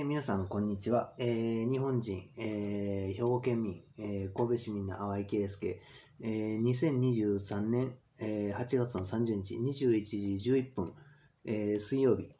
皆さん、こんにちは。日本人、兵庫県民、神戸市民の淡井圭介、2023年、8月の30日、21時11分、水曜日、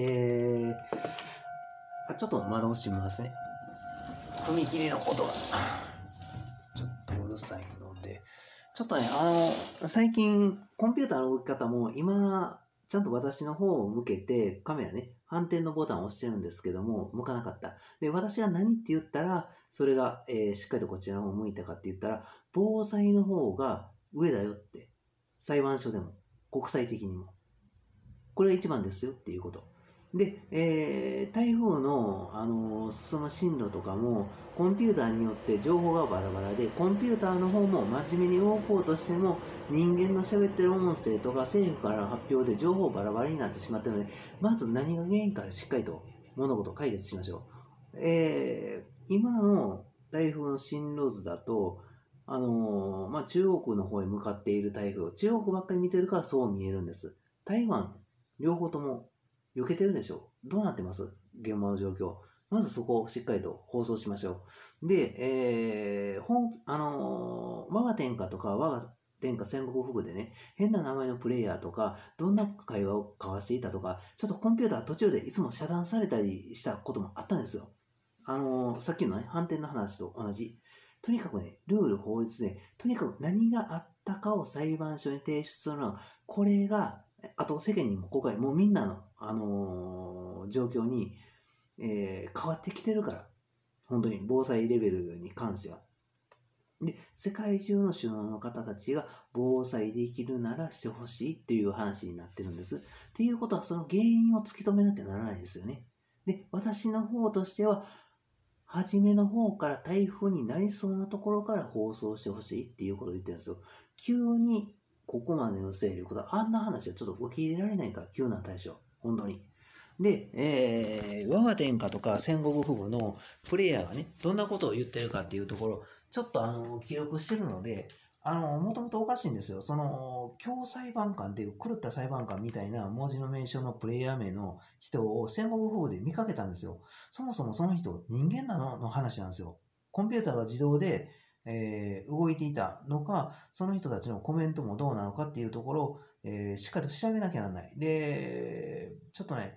ちょっと窓を閉めますね。踏切の音が、ちょっとうるさいので、ちょっとね、最近、コンピューターの動き方も今、ちゃんと私の方を向けて、カメラね、反転のボタンを押してるんですけども、向かなかった。で、私が何って言ったら、それが、しっかりとこちらの方を向いたかって言ったら、防災の方が上だよって。裁判所でも、国際的にも。これが一番ですよっていうこと。で、台風の、進む進路とかも、コンピューターによって情報がバラバラで、コンピューターの方も真面目に動こうとしても、人間の喋ってる音声とか政府からの発表で情報バラバラになってしまっているので、まず何が原因かしっかりと物事を解決しましょう。今の台風の進路図だと、中国の方へ向かっている台風、中国ばっかり見てるからそう見えるんです。台湾、両方とも避けてるでしょう。どうなってます現場の状況。まずそこをしっかりと放送しましょう。で、我が天下とか我が天下戦国福でね、変な名前のプレイヤーとか、どんな会話を交わしていたとか、ちょっとコンピューター途中でいつも遮断されたりしたこともあったんですよ。さっきのね、反転の話と同じ。とにかくね、ルール、法律で、とにかく何があったかを裁判所に提出するのは、これが、あと世間にも公開、もうみんなの、状況に、変わってきてるから。本当に防災レベルに関しては。で、世界中の首脳の方たちが防災できるならしてほしいっていう話になってるんです。っていうことはその原因を突き止めなきゃならないですよね。で、私の方としては、初めの方から台風になりそうなところから放送してほしいっていうことを言ってるんですよ。急にここまでの勢力だ。あんな話はちょっと受け入れられないから、急な対処。本当に。で、我が天下とか戦国富武のプレイヤーがね、どんなことを言ってるかっていうところ、ちょっと記録してるので、もともとおかしいんですよ。強裁判官っていう狂った裁判官みたいな文字の名称のプレイヤー名の人を戦国富武で見かけたんですよ。そもそもその人、人間なの話なんですよ。コンピューターが自動で、動いていたのか、その人たちのコメントもどうなのかっていうところを、しっかりと調べなきゃならない。で、ちょっとね、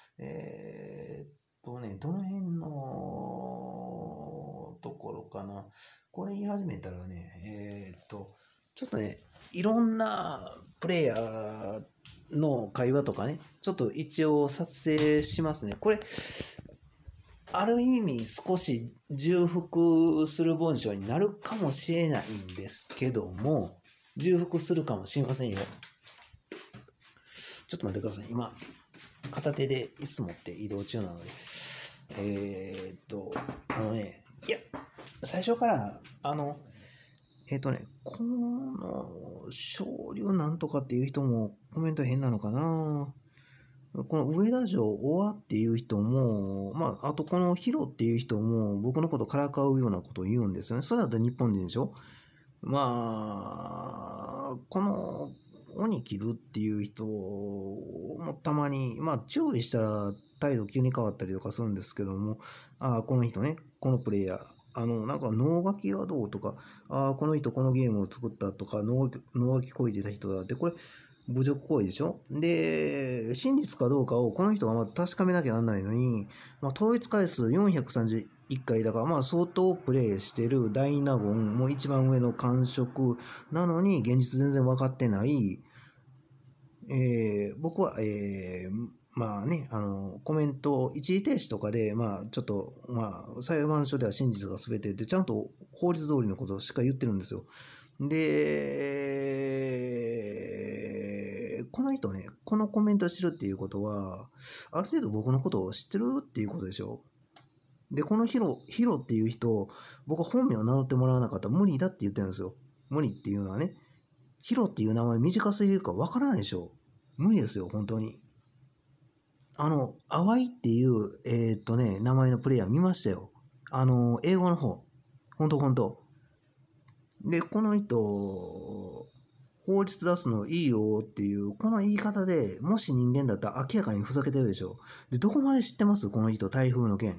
どの辺のところかな。これ言い始めたらね、ちょっとね、いろんなプレイヤーの会話とかね、ちょっと一応撮影しますね。これ、ある意味少し重複する文章になるかもしれないんですけども、重複するかもしれませんよ。ちょっと待ってください。今、片手で椅子持って移動中なので。いや、最初から、この、昇竜なんとかっていう人もコメント変なのかな。この上田城小和っていう人も、あとこのヒロっていう人も僕のことからかうようなことを言うんですよね。それだと日本人でしょ。この鬼切るっていう人もたまに、注意したら態度急に変わったりとかするんですけども、この人ね、このプレイヤー、なんか脳書きはどうとか、この人このゲームを作ったとか、脳書きこいてた人だって、これ、侮辱行為でしょ。で、真実かどうかをこの人がまず確かめなきゃならないのに、統一回数431回だから、相当プレイしてるダイナゴンも一番上の感触なのに、現実全然分かってない。僕は、コメント、一時停止とかで、ちょっと、裁判所では真実が全てで、ちゃんと法律通りのことをしっかり言ってるんですよ。で、この人ね、このコメントを知るっていうことは、ある程度僕のことを知ってるっていうことでしょ。で、このヒロっていう人、僕は本名を名乗ってもらわなかったら無理だって言ってるんですよ。無理っていうのはね、ヒロっていう名前短すぎるかわからないでしょ。無理ですよ、本当に。淡いっていう、名前のプレイヤー見ましたよ。英語の方。ほんと。で、この人、 法律出すのいいよっていう、この言い方でもし人間だったら明らかにふざけてるでしょ。で、どこまで知ってますこの人、台風の件。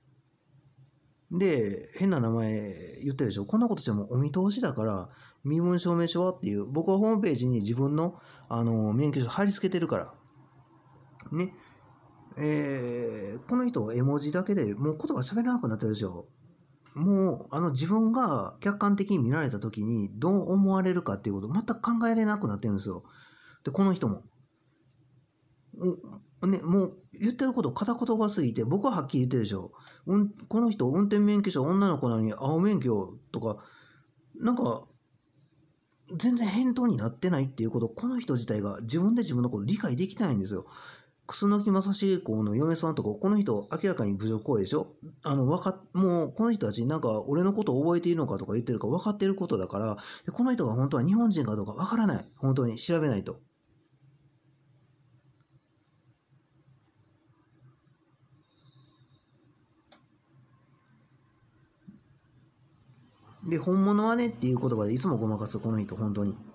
で、変な名前言ってるでしょ。こんなことしてもお見通しだから、身分証明書はっていう、僕はホームページに自分の、免許証貼り付けてるから。ね。この人、絵文字だけでもう言葉喋らなくなってるでしょ。もう、自分が客観的に見られた時にどう思われるかっていうことを全く考えれなくなってるんですよ。で、この人も。ね、もう言ってること片言葉すぎて、僕ははっきり言ってるでしょ。この人、運転免許証女の子なのに青免許とか、なんか、全然返答になってないっていうこと、この人自体が自分で自分のこと理解できてないんですよ。楠木正成公の嫁さんとか、この人明らかに侮辱行為でしょ。もうこの人たちなんか俺のことを覚えているのかとか言ってるか分かってることだから、この人が本当は日本人かどうか分からない。本当に調べないと。で、本物はねっていう言葉でいつもごまかす、この人、本当に。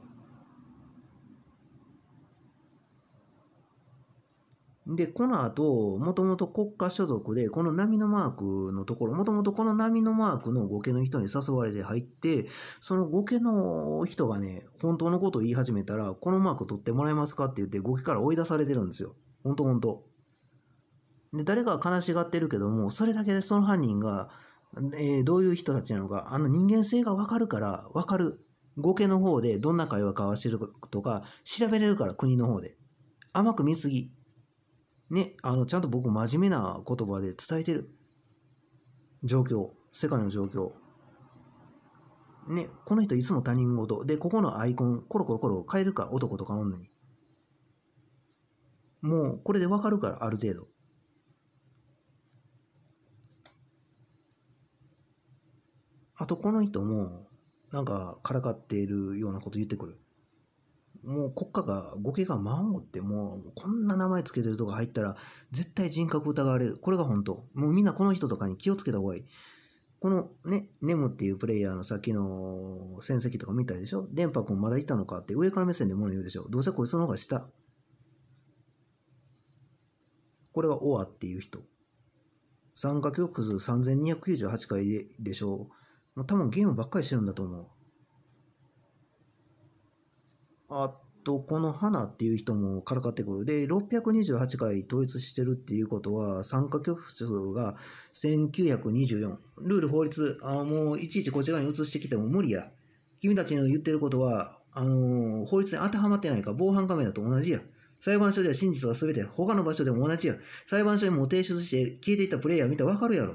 で、この後、もともと国家所属で、この波のマークのところ、もともとこの波のマークの御家の人に誘われて入って、その御家の人がね、本当のことを言い始めたら、このマーク取ってもらえますかって言って、御家から追い出されてるんですよ。本当。で、誰かは悲しがってるけども、それだけでその犯人が、どういう人たちなのか、人間性がわかるから、わかる。御家の方でどんな会話交わしてるとか、調べれるから、国の方で。甘く見すぎ。ね、ちゃんと僕真面目な言葉で伝えてる。状況。世界の状況。ね、この人いつも他人事。で、ここのアイコン、コロコロ変えるから、男とか女に。もう、これでわかるから、ある程度。あと、この人も、なんか、からかっているようなこと言ってくる。もう国家が、御家が守って、もう、こんな名前つけてるとこ入ったら、絶対人格疑われる。これが本当。もうみんなこの人とかに気をつけた方がいい。このね、ネムっていうプレイヤーのさっきの戦績とか見たでしょ。電波君まだいたのかって上から目線で物言うでしょ。どうせこいつの方が下。これはオアっていう人。参加曲数3298回でしょ。もう多分ゲームばっかりしてるんだと思う。あと、この花っていう人もからかってくる。で、628回統一してるっていうことは、参加曲数が1924。ルール法律、もういちいちこっち側に移してきても無理や。君たちの言ってることは、法律に当てはまってないか、防犯カメラと同じや。裁判所では真実が全て、他の場所でも同じや。裁判所にも提出して消えていったプレイヤー見たらわかるやろ。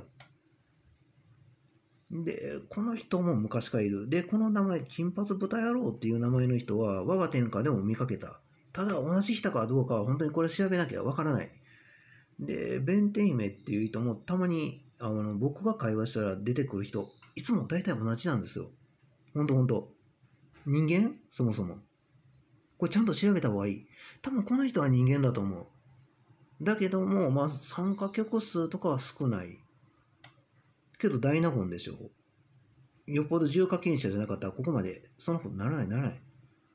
で、この人も昔からいる。で、この名前、金髪豚野郎っていう名前の人は、我が天下でも見かけた。ただ、同じ人かどうかは本当にこれ調べなきゃわからない。で、弁天姫っていう人もたまに、僕が会話したら出てくる人、いつも大体同じなんですよ。ほんと。人間そもそも。これちゃんと調べた方がいい。多分この人は人間だと思う。だけども、まあ、参加曲数とかは少ない。けど大納言でしょ。よっぽど重課金者じゃなかったらここまでそんなことならない。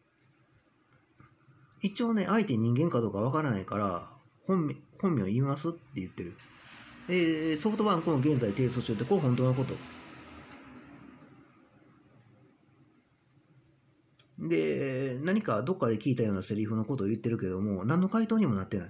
一応ね、相手人間かどうかわからないから本名言いますって言ってる。ソフトバンクも現在提訴中ってこれ本当のことで、何かどっかで聞いたようなセリフのことを言ってるけども、何の回答にもなってない。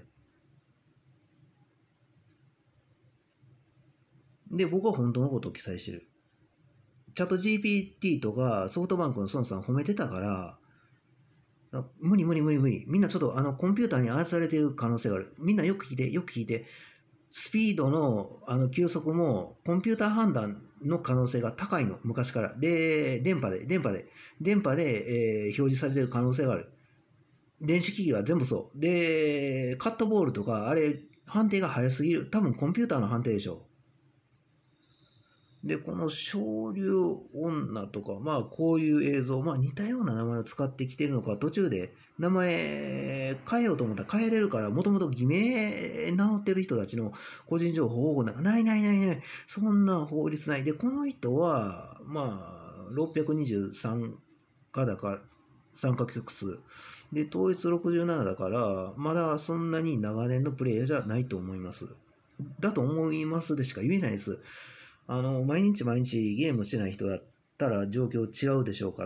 で、僕は本当のことを記載してる。チャット GPT とかソフトバンクの孫さん褒めてたから、無理。みんなちょっとコンピューターに操られている可能性がある。みんなよく聞いて。スピードの急速もコンピューター判断の可能性が高いの。昔から。で、電波で、表示されている可能性がある。電子機器は全部そう。で、カットボールとか、あれ、判定が早すぎる。多分コンピューターの判定でしょ。で、この昇竜女とか、まあこういう映像、まあ似たような名前を使ってきてるのか、途中で名前変えようと思ったら変えれるから、もともと偽名名乗ってる人たちの個人情報保護なんかない。そんな法律ない。で、この人は、まあ、623かだから、 参加曲数。で、統一67だから、まだそんなに長年のプレイヤーじゃないと思います。だと思いますでしか言えないです。毎日毎日ゲームしてない人だったら状況違うでしょうから、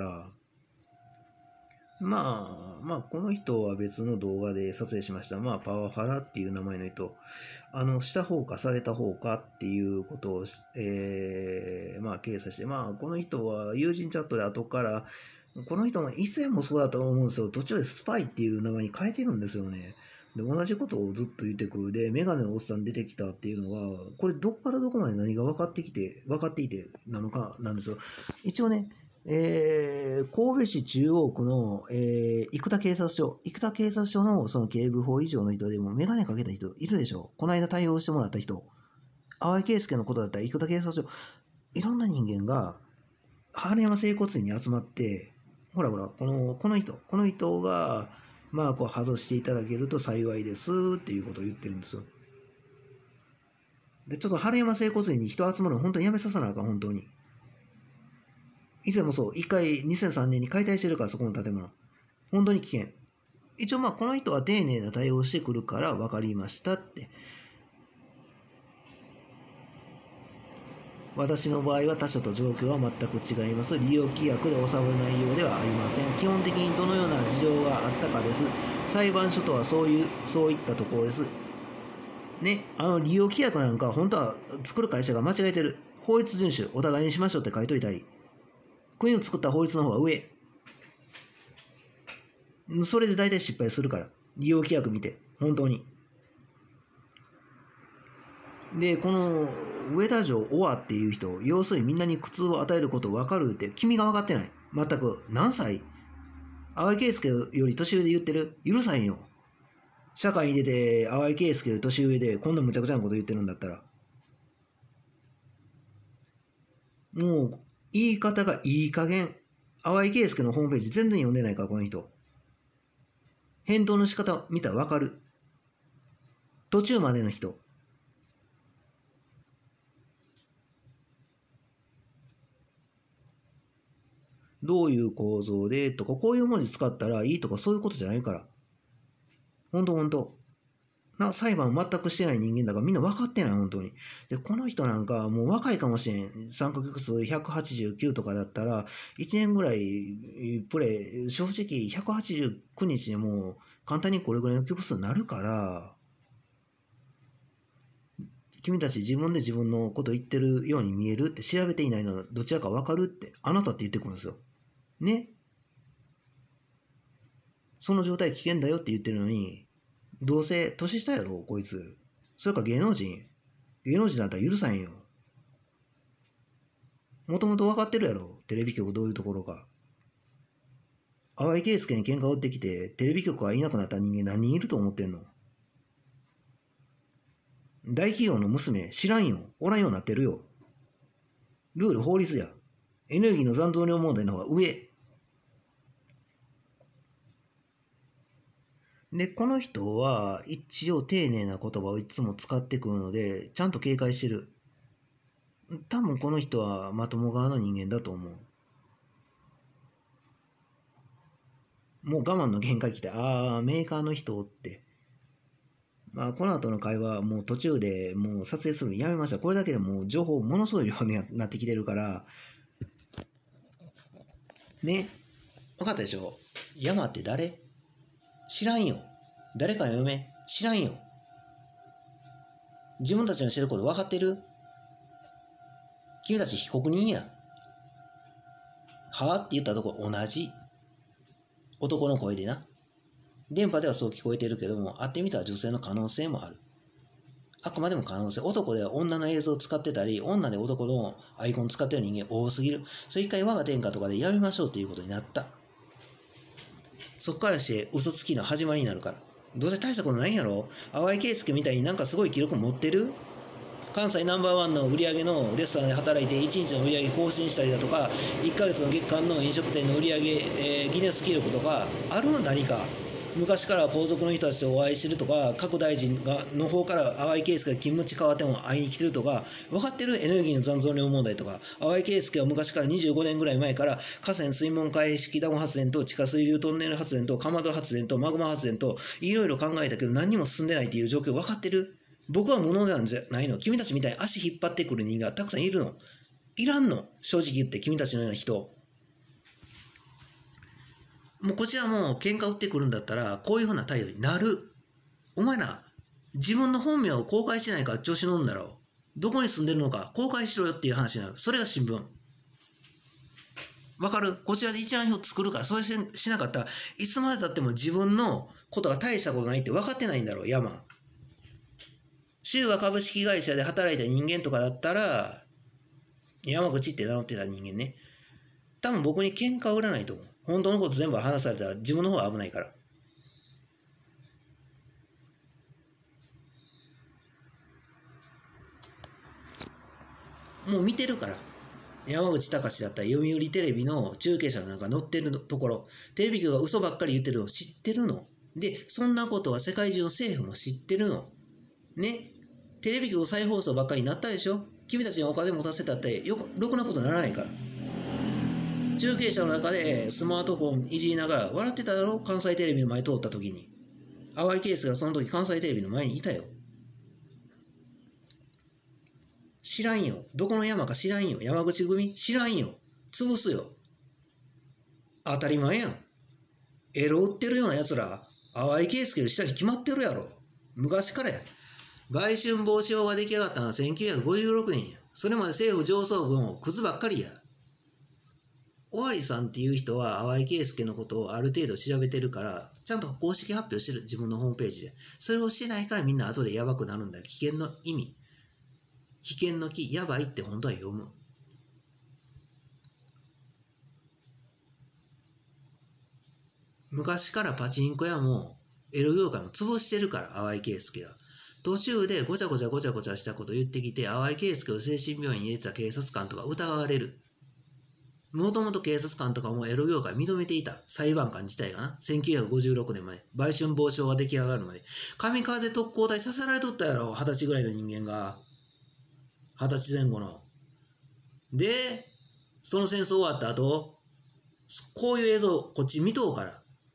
まあ、この人は別の動画で撮影しました。パワハラっていう名前の人、した方かされた方かっていうことを、掲載して、この人は友人チャットで後から、この人も以前もそうだと思うんですよ。途中でスパイっていう名前に変えてるんですよね。で、同じことをずっと言ってくる。で、メガネのおっさん出てきたっていうのは、これどこからどこまで何が分かっていてなのかなんですよ。一応ね、神戸市中央区の、生田警察署のその警部補以上の人でもメガネかけた人いるでしょ。この間対応してもらった人。淡井圭介のことだったら生田警察署、いろんな人間が、春山整骨院に集まって、ほら、この人が、こう外していただけると幸いですっていうことを言ってるんですよ。で、ちょっと春山整骨院に人集まるの本当にやめさせなあかん、本当に。以前もそう、一回2003年に解体してるから、そこの建物。本当に危険。一応この人は丁寧な対応してくるから分かりましたって。私の場合は他社と状況は全く違います。利用規約で収まる内容ではありません。基本的にどのような事情があったかです。裁判所とはそういったところです。ね、利用規約なんか本当は作る会社が間違えてる。法律遵守、お互いにしましょうって書いといたり。国の作った法律の方が上。それで大体失敗するから。利用規約見て。本当に。で、この上田城オアっていう人、要するにみんなに苦痛を与えること分かるって、君が分かってない。全く。何歳？淡井圭介より年上で言ってる？許さへんよ。社会に出て淡井圭介より年上でこんな無茶苦茶なこと言ってるんだったら。もう、言い方がいい加減。淡井圭介のホームページ全然読んでないから、この人。返答の仕方見たら分かる。途中までの人。どういう構造でとか、こういう文字使ったらいいとか、そういうことじゃないから。ほんと。裁判全くしてない人間だからみんな分かってない、本当に。で、この人なんかもう若いかもしれん。参加曲数189とかだったら、1年ぐらいプレイ、正直189日でも簡単にこれぐらいの曲数になるから、君たち自分で自分のこと言ってるように見えるって調べていないのはどちらか分かるって、あなたって言ってくるんですよ。ね。その状態危険だよって言ってるのに、どうせ年下やろ、こいつ。それか芸能人だったら許さへんよ。もともと分かってるやろ、テレビ局どういうところか。淡井圭介に喧嘩売ってきて、テレビ局がいなくなった人間何人いると思ってんの？大企業の娘、知らんよ。おらんようになってるよ。ルール、法律や。エネルギーの残存量問題の方が上。で、この人は一応丁寧な言葉をいつも使ってくるので、ちゃんと警戒してる。多分この人はまとも側の人間だと思う。もう我慢の限界来て、メーカーの人って。この後の会話、もう途中でもう撮影するのやめました。これだけでもう情報ものすごい量になってきてるから、ね、分かったでしょ？山って誰？知らんよ。誰かの嫁？知らんよ。自分たちのしてること分かってる？君たち被告人や。はぁって言ったとこ同じ。男の声でな。電波ではそう聞こえてるけども、会ってみたら女性の可能性もある。あくまでも可能性。男では女の映像を使ってたり、女で男のアイコン使ってる人間多すぎる。それ一回我が天下とかでやめましょうっていうことになった。そっからして嘘つきの始まりになるから。どうせ大したことないんやろ？淡井圭介みたいになんかすごい記録持ってる？関西ナンバーワンの売り上げのレストランで働いて1日の売り上げ更新したりだとか、1ヶ月の月間の飲食店の売り上げ、ギネス記録とかあるの？何か昔から皇族の人たちとお会いしてるとか、各大臣の方から淡井圭介が勤務地変わっても会いに来てるとか、分かってるエネルギーの残存量問題とか、淡井圭介は昔から25年ぐらい前から河川水門開式ダム発電と地下水流トンネル発電とかまど発電とマグマ発電といろいろ考えたけど何にも進んでないっていう状況分かってる？僕は無能なんじゃないの？君たちみたいに足引っ張ってくる人間がたくさんいるの？いらんの？正直言って君たちのような人。もうこちらも喧嘩売ってくるんだったらこういうふうな態度になる。お前ら自分の本名を公開しないから調子乗るんだろう。どこに住んでるのか公開しろよっていう話になる。それが新聞。わかる？こちらで一覧表作るから、それしなかったらいつまでたっても自分のことが大したことないって分かってないんだろう。山州和株式会社で働いた人間とかだったら、山口って名乗ってた人間ね、多分僕に喧嘩を売らないと思う。本当のこと全部話されたら自分の方が危ないから。もう見てるから。山口隆だったら読売テレビの中継者なんか載ってるところ、テレビ局が嘘ばっかり言ってるのを知ってるの。で、そんなことは世界中の政府も知ってるの。ね。テレビ局再放送ばっかりになったでしょ。君たちにお金持たせたってろくなことにならないから。中継車の中でスマートフォンいじりながら笑ってただろ。関西テレビの前通った時に。淡井圭介がその時関西テレビの前にいたよ。知らんよ。どこの山か知らんよ。山口組知らんよ。潰すよ。当たり前やん。エロ売ってるような奴ら、淡井圭介より下に決まってるやろ。昔からや。売春防止法が出来上がったのは1956年や。それまで政府上層部もクズばっかりや。尾張さんっていう人は淡井圭介のことをある程度調べてるから、ちゃんと公式発表してる。自分のホームページで。それをしてないからみんな後でやばくなるんだよ。危険の意味。危険の木、やばいって本当は読む。昔からパチンコ屋もエロ業界も潰してるから、淡井圭介は。途中でごちゃごちゃしたこと言ってきて、淡井圭介を精神病院に入れてた警察官とか疑われる。もともと警察官とかもエロ業界認めていた。裁判官自体がな。1956年まで。売春防止法が出来上がるまで。神風特攻隊させられとったやろ。20歳ぐらいの人間が。20歳前後の。で、その戦争終わった後、こういう映像、こっち見とうから。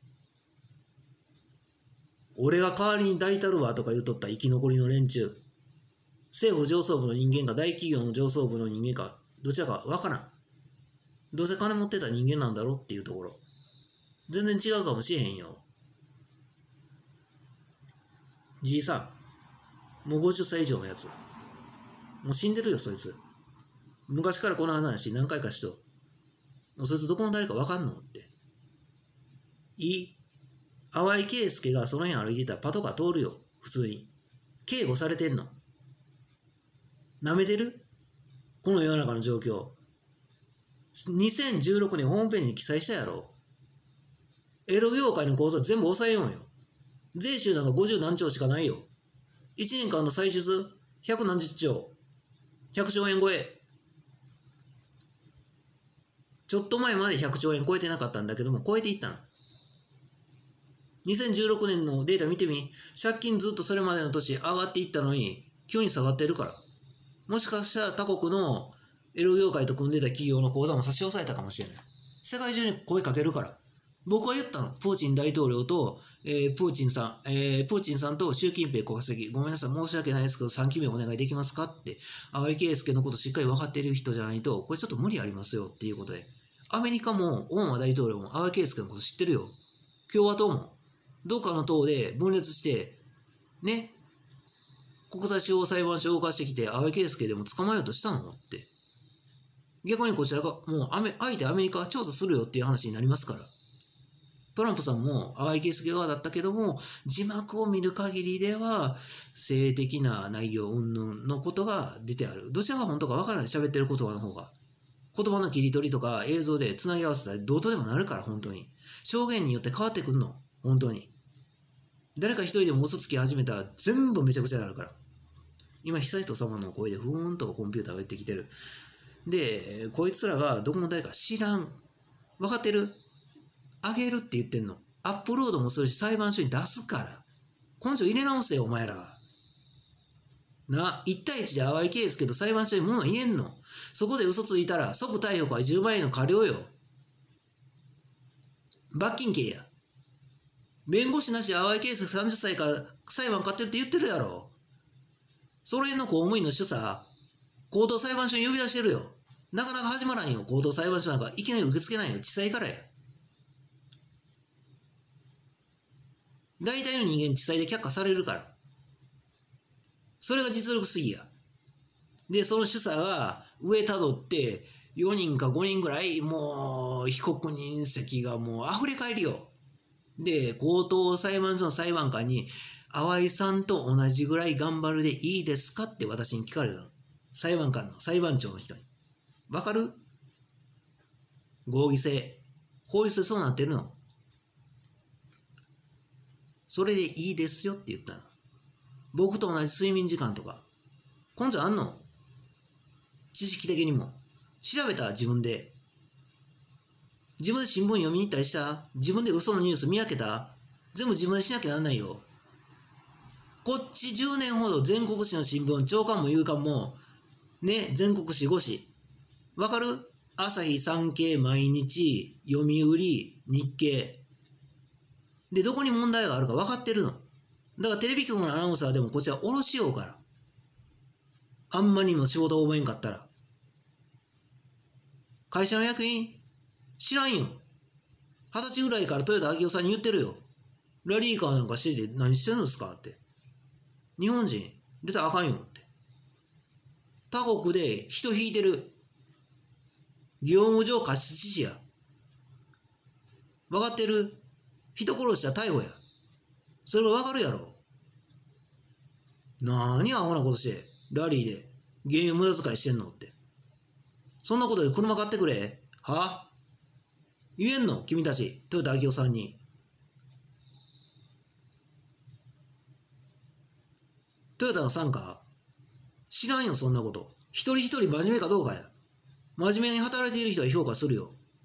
俺が代わりに抱いたるわとか言うとった生き残りの連中。政府上層部の人間か大企業の上層部の人間か、どちらかわからん。どうせ金持ってた人間なんだろっていうところ。全然違うかもしれへんよ。じいさん。もう50歳以上のやつ。もう死んでるよ、そいつ。昔からこの話何回かしと。もうそいつどこの誰か分かんのって。淡井圭介がその辺歩いてたらパトカー通るよ、普通に。警護されてんの。舐めてる？この世の中の状況。2016年ホームページに記載したやろ。エロ業界の口座全部抑えようよ。税収なんか50何兆しかないよ。1年間の歳出100何十兆。100兆円超え。ちょっと前まで100兆円超えてなかったんだけども、超えていったの。2016年のデータ見てみ。借金ずっとそれまでの年上がっていったのに、急に下がってるから。もしかしたら他国のエロ業界と組んでた企業の口座も差し押さえたかもしれない。世界中に声かけるから。僕は言ったの。プーチン大統領と、プーチンさんと習近平国家主席、ごめんなさい、申し訳ないですけど、3期目お願いできますかって、淡井圭介のことしっかり分かっている人じゃないと、これちょっと無理ありますよっていうことで。アメリカも、オバマ大統領も淡井圭介のこと知ってるよ。共和党も。どっかの党で分裂して、ね、国際司法裁判所を動かしてきて、淡井圭介でも捕まえようとしたのって。逆にこちらが、もう相手アメリカは調査するよっていう話になりますから。トランプさんも淡井圭介側だったけども、字幕を見る限りでは、性的な内容云々のことが出てある。どちらが本当か分からない。喋ってる言葉の方が。言葉の切り取りとか映像でつなぎ合わせたらどうとでもなるから、本当に。証言によって変わってくんの。本当に。誰か一人でも嘘つき始めたら全部めちゃくちゃになるから。今、悠仁様の声でふーんとコンピューターが言ってきてる。で、こいつらがどこの誰か知らん。分かってる？あげるって言ってんの。 アップロードもするし裁判所に出すから。根性入れ直せよ、お前らは。な、1対1で淡いケースけど裁判所に物言えんの。そこで嘘ついたら即逮捕か10万円の過料よ。罰金刑や。弁護士なしで淡いケース30歳から裁判勝ってるって言ってるやろ。その辺の公務員の主査、高等裁判所に呼び出してるよ。なかなか始まらんよ。高等裁判所なんかいきなり受け付けないよ。地裁からや。大体の人間地裁で却下されるから。それが実力すぎや。で、その主査が上たどって4人か5人ぐらいもう被告人席がもう溢れ返るよ。で、高等裁判所の裁判官に淡井さんと同じぐらい頑張るでいいですかって私に聞かれたの。裁判官の裁判長の人に。わかる？合議制。法律でそうなってるの。それでいいですよって言ったの。僕と同じ睡眠時間とか。根性あんの？知識的にも。調べた？自分で。自分で新聞読みに行ったりした？自分で嘘のニュース見分けた？全部自分でしなきゃなんないよ。こっち10年ほど全国紙の新聞、朝刊も夕刊も、ね、全国紙5紙。わかる？朝日、産経、毎日、読売、日経。で、どこに問題があるか分かってるの。だからテレビ局のアナウンサーでもこっちはおろしようから。あんまりにも仕事を覚えんかったら。会社の役員知らんよ。20歳ぐらいから豊田章男さんに言ってるよ。ラリーカーなんかしてて何してるんですかって。日本人出たらあかんよって。他国で人引いてる。業務上過失致死や。分かってる？人殺したら逮捕や。それが分かるやろ。なにアホなことして、ラリーで原油無駄遣いしてんのって。そんなことで車買ってくれ？は？言えんの？君たち、豊田章男さんに。トヨタの傘下知らんよ、そんなこと。一人一人真面目かどうかや。真面目に働いている人は評価するよ。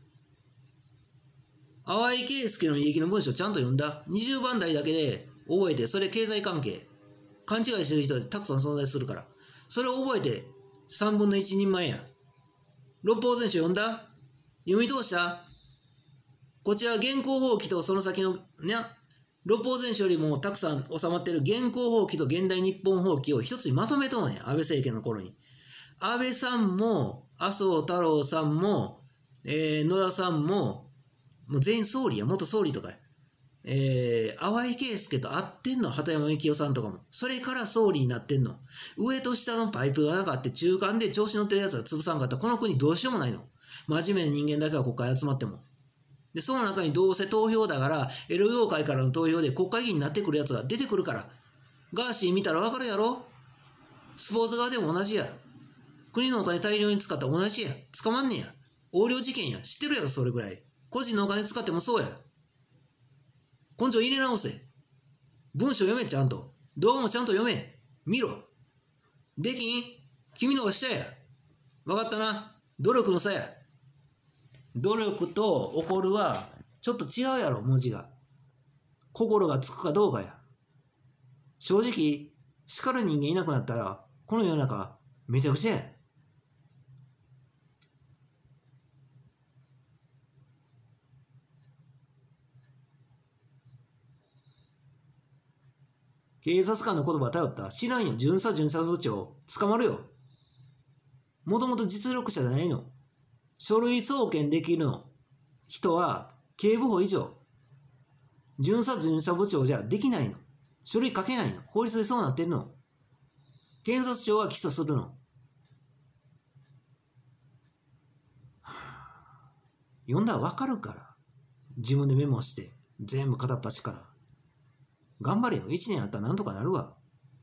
淡井圭介の履歴の文章ちゃんと読んだ。20番台だけで覚えて、それ経済関係。勘違いしてる人はたくさん存在するから。それを覚えて3分の1人前や。六法全書読んだ？読み通した？こちら現行法規とその先の、ね、六法全書よりもたくさん収まっている現行法規と現代日本法規を一つにまとめとんや。安倍政権の頃に。安倍さんも、麻生太郎さんも、野田さんも、もう全員総理や、元総理とかや。淡井圭介と会ってんの、鳩山幸夫さんとかも。それから総理になってんの。上と下のパイプがなかった中間で調子乗ってるやつが潰さんかったら、この国どうしようもないの。真面目な人間だけが国会集まっても。で、その中にどうせ投票だから、エロ業界からの投票で国会議員になってくるやつが出てくるから。ガーシー見たらわかるやろ？スポーツ側でも同じや。国のお金大量に使ったら同じや。捕まんねや。横領事件や。知ってるやろ、それぐらい。個人のお金使ってもそうや。根性入れ直せ。文章読め、ちゃんと。動画もちゃんと読め。見ろ。できん？君の方が下や。わかったな。努力の差や。努力と怒るはちょっと違うやろ、文字が。心がつくかどうかや。正直、叱る人間いなくなったら、この世の中、めちゃくちゃや。警察官の言葉頼った？知らんよ。巡査部長。捕まるよ。もともと実力者じゃないの。書類送検できるの人は警部補以上。巡査部長じゃできないの。書類書けないの。法律でそうなってるの。検察庁は起訴するの。読んだらわかるから。自分でメモして、全部片っ端から。頑張れよ。1年あったらなんとかなるわ。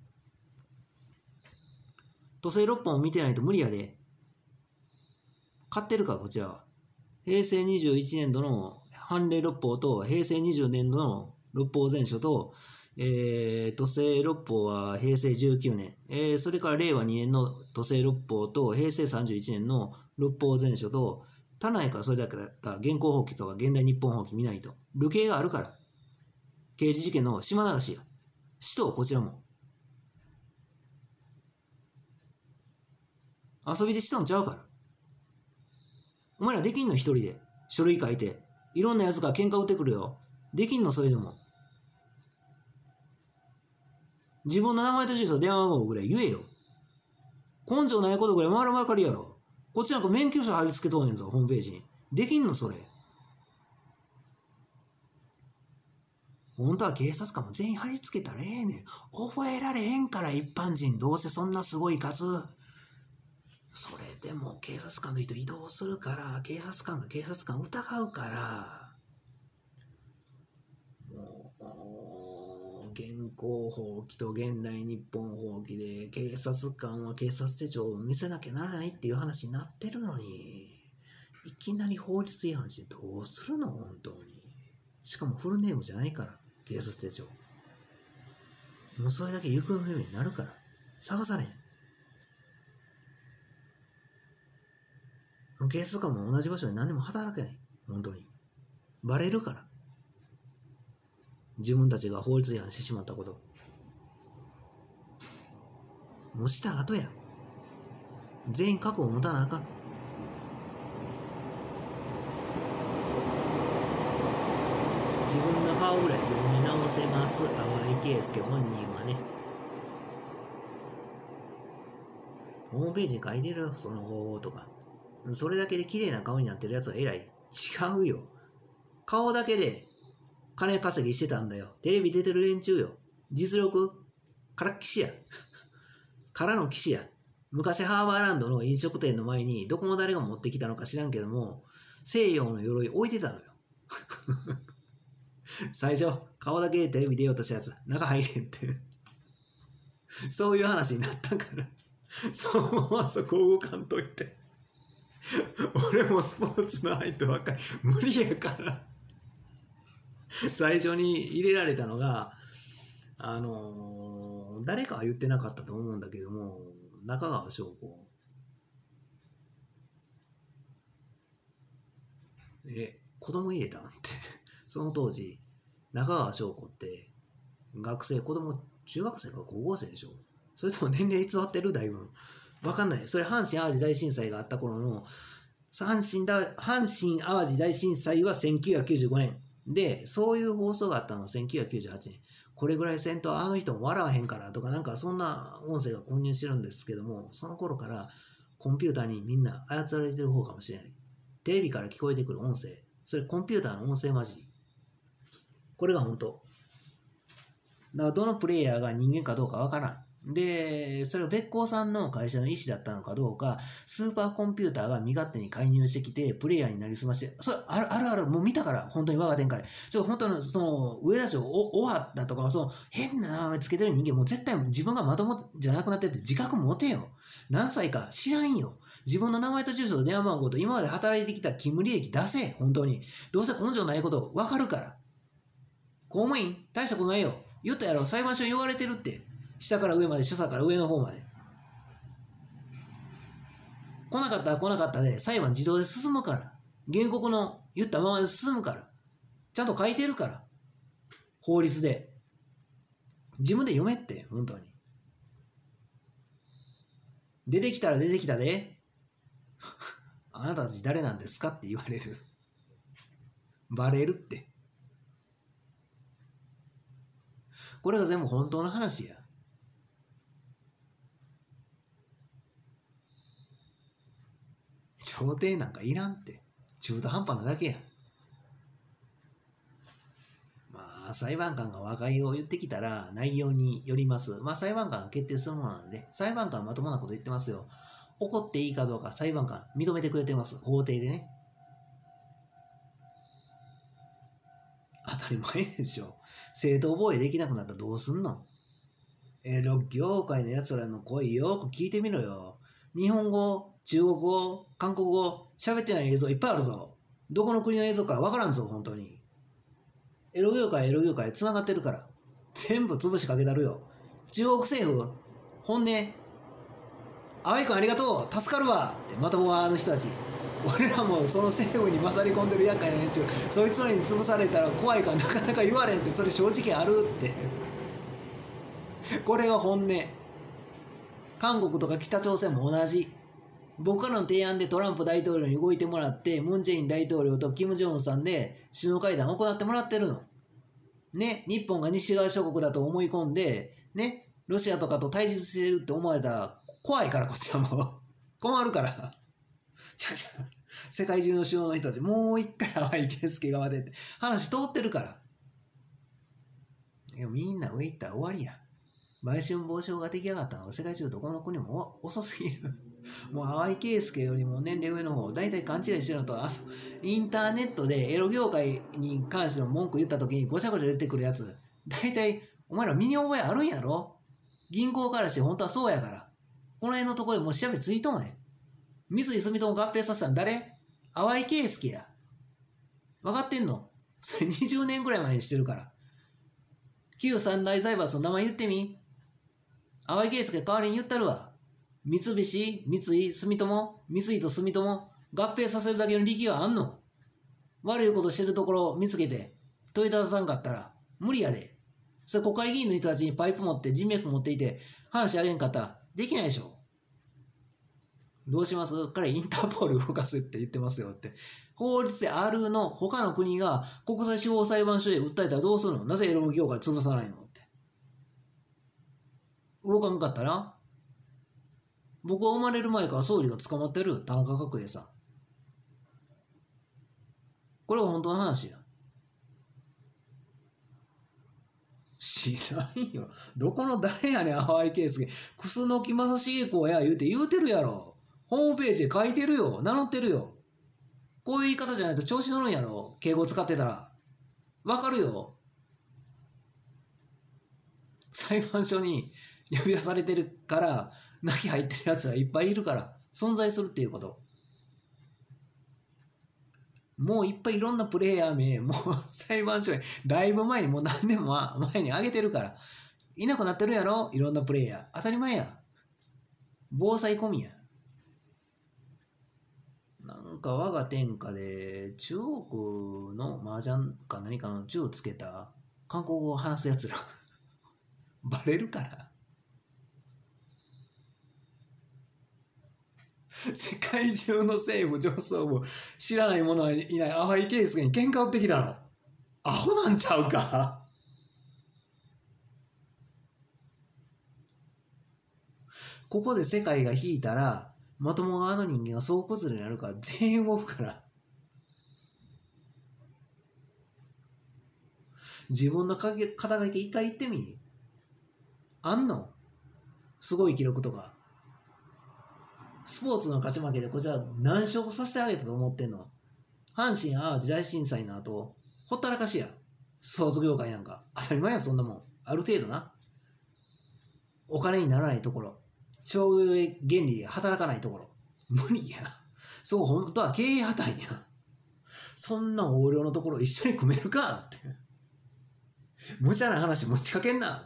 都政6本見てないと無理やで。買ってるか、こちらは。平成21年度の判例6法と、平成20年度の六法全書と、都政6法は平成19年、それから令和2年の都政6法と、平成31年の六法全書と、他内からそれだけだったら現行法規とか現代日本法規見ないと。流刑があるから。 刑事事件の島流しや。使途こちらも。遊びでしたんちゃうから。お前らできんの一人で。書類書いて。いろんなやつが喧嘩売ってくるよ。できんのそれでも。自分の名前と住所電話番号ぐらい言えよ。根性ないことぐらい丸々わかるやろ。こっちなんか免許証貼り付けとんねんぞ、ホームページに。できんのそれ。本当は警察官も全員貼り付けたらええねん。覚えられへんから一般人どうせそんなすごい数。それでも警察官の人移動するから、警察官が警察官疑うから、もう、現行法規と現代日本法規で警察官は警察手帳を見せなきゃならないっていう話になってるのに、いきなり法律違反してどうするの本当に。しかもフルネームじゃないから、警察手帳。もうそれだけ行方不明になるから、探されん。警察官も同じ場所で何でも働けない。本当に。バレるから。自分たちが法律違反してしまったこと。もうした後や。全員覚悟を持たなあかん。自分の顔ぐらい自分に直せます。淡井圭介本人はね。ホームページに書いてるその方法とか。それだけで綺麗な顔になってるやつは偉い。違うよ。顔だけで金稼ぎしてたんだよ。テレビ出てる連中よ。実力から騎士や。からの騎士や。昔ハーバーランドの飲食店の前にどこも誰が持ってきたのか知らんけども、西洋の鎧置いてたのよ。最初、顔だけでテレビ出ようとしたやつ、中入れんって。そういう話になったから、そこ動かんといて。俺もスポーツの入ってばっかり無理やから最初に入れられたのが誰かは言ってなかったと思うんだけども、中川翔子子供入れたんってその当時中川翔子って学生、子供中学生か高校生でしょ。それとも年齢偽ってるだいぶわかんない。それ阪神淡路大震災があった頃の阪神淡路大震災は1995年で、そういう放送があったのは1998年。これぐらいせんとあの人も笑わへんからとか、なんかそんな音声が混入してるんですけども、その頃からコンピューターにみんな操られてる方かもしれない。テレビから聞こえてくる音声、それコンピューターの音声混じり。これが本当。だからどのプレイヤーが人間かどうかわからん。で、それを別光さんの会社の意思だったのかどうか、スーパーコンピューターが身勝手に介入してきて、プレイヤーになりすまして、それある、もう見たから、本当に我が展開。本当の、上田賞、オハだとか、変な名前つけてる人間、もう絶対自分がまともじゃなくなってって自覚持てよ。何歳か知らんよ。自分の名前と住所と電話番号と今まで働いてきた勤務履歴出せ、本当に。どうせ根性ないこと分かるから。公務員大したことないよ。言ったやろ、裁判所に言われてるって。下から上まで、所作から上の方まで。来なかったら来なかったで、裁判自動で進むから。原告の言ったままで進むから。ちゃんと書いてるから。法律で。自分で読めって、本当に。出てきたら出てきたで。あなたたち誰なんですかって言われる。バレるって。これが全部本当の話や。調停なんかいらんって。中途半端なだけや。まあ、裁判官が和解を言ってきたら内容によります。まあ、裁判官が決定するものなので、裁判官はまともなこと言ってますよ。怒っていいかどうか裁判官認めてくれてます。法廷でね。当たり前でしょ。正当防衛できなくなったらどうすんの？エロ業界の奴らの声よく聞いてみろよ。日本語、中国語、韓国語、喋ってない映像いっぱいあるぞ。どこの国の映像かわからんぞ、本当に。エロ業界繋がってるから。全部潰しかけたるよ。中国政府、本音、淡井君ありがとう、助かるわってまともな人たち。 俺らもその政府に勝り込んでる厄介な連中、そいつらに潰されたら怖いからなかなか言われんって、それ正直あるってこれが本音。韓国とか北朝鮮も同じ。僕からの提案でトランプ大統領に動いてもらって、ムン・ジェイン大統領とキム・ジョンウンさんで首脳会談を行ってもらってるの。ね、日本が西側諸国だと思い込んで、ね、ロシアとかと対立してるって思われたら怖いから、こっちはもう困るから。世界中の首脳の人たち、もう一回淡井圭介側でって話通ってるから。いや、みんな上行ったら終わりや。売春防止法が出来上がったのが世界中どこの国も遅すぎる。もう淡井圭介よりも年齢上の方、大体勘違いしてるのと、インターネットでエロ業界に関しての文句言った時にごちゃごちゃ出てくるやつ、大体お前ら身に覚えあるんやろ。銀行からして本当はそうやから。この辺のところでもう調べついとんねん。三井住友合併させたの誰？淡井圭介や。分かってんの？それ20年ぐらい前にしてるから。旧三大財閥の名前言ってみ。淡井圭介代わりに言ったるわ。三菱、三井、住友、三井と住友、合併させるだけの力はあんの？悪いことしてるところを見つけて、問いたださんかったら、無理やで。それ国会議員の人たちにパイプ持って人脈持っていて、話あげんかったら、できないでしょ。どうします？彼インターポール動かすって言ってますよって。法律であるの他の国が国際司法裁判所で訴えたらどうするの？なぜエロ業界潰さないのって。動かんかったら、僕は生まれる前から総理が捕まってる田中角栄さん。これは本当の話や。知らんよ。どこの誰やねん、淡井圭介。楠木正成公や言うてるやろ。ホームページで書いてるよ。名乗ってるよ。こういう言い方じゃないと調子乗るんやろ。敬語使ってたら。わかるよ。裁判所に呼び出されてるから、泣き入ってる奴がいっぱいいるから、存在するっていうこと。もういっぱいいろんなプレイヤー名、もう裁判所に、だいぶ前に、もう何年も前に上げてるから、いなくなってるやろ、いろんなプレイヤー。当たり前や。防災込みや。なんか我が天下で、中国の麻雀か何かの銃をつけた韓国語を話す奴ら。バレるから。世界中の政府上層部知らない者はいない淡井圭介に喧嘩売ってきたの。アホなんちゃうか。ここで世界が引いたらまとも側の人間が総崩れになるから全員動くから。自分の肩書き一回言ってみ。あんの？すごい記録とか。スポーツの勝ち負けでこちら何勝させてあげたと思ってんの？阪神・淡路大震災の後、ほったらかしや。スポーツ業界なんか。当たり前や、そんなもん。ある程度な。お金にならないところ。商業原理で働かないところ。無理や。そう、本当は経営破綻や。そんな横領のところ一緒に組めるかって。無茶な話持ちかけんなって。